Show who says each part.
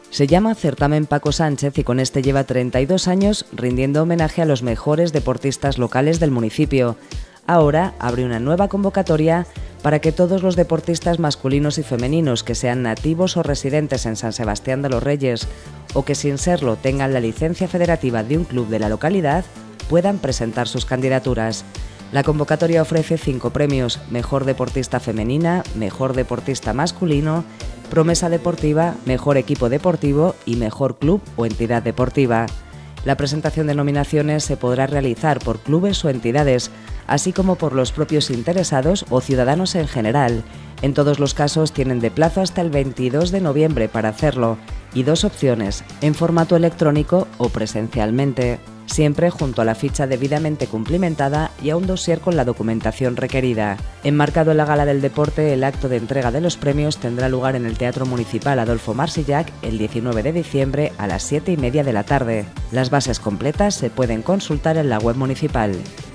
Speaker 1: Se llama Certamen Paco Sánchez y con este lleva 32 años rindiendo homenaje a los mejores deportistas locales del municipio. Ahora abre una nueva convocatoria para que todos los deportistas masculinos y femeninos que sean nativos o residentes en San Sebastián de los Reyes o que sin serlo tengan la licencia federativa de un club de la localidad puedan presentar sus candidaturas. La convocatoria ofrece 5 premios: Mejor Deportista Femenina, Mejor Deportista Masculino, Promesa Deportiva, Mejor Equipo Deportivo y Mejor Club o Entidad Deportiva. La presentación de nominaciones se podrá realizar por clubes o entidades, así como por los propios interesados o ciudadanos en general. En todos los casos tienen de plazo hasta el 22 de noviembre para hacerlo y 2 opciones, en formato electrónico o presencialmente, siempre junto a la ficha debidamente cumplimentada y a un dossier con la documentación requerida. Enmarcado en la Gala del Deporte, el acto de entrega de los premios tendrá lugar en el Teatro Municipal Adolfo Marsillac el 19 de diciembre a las 7:30 de la tarde. Las bases completas se pueden consultar en la web municipal.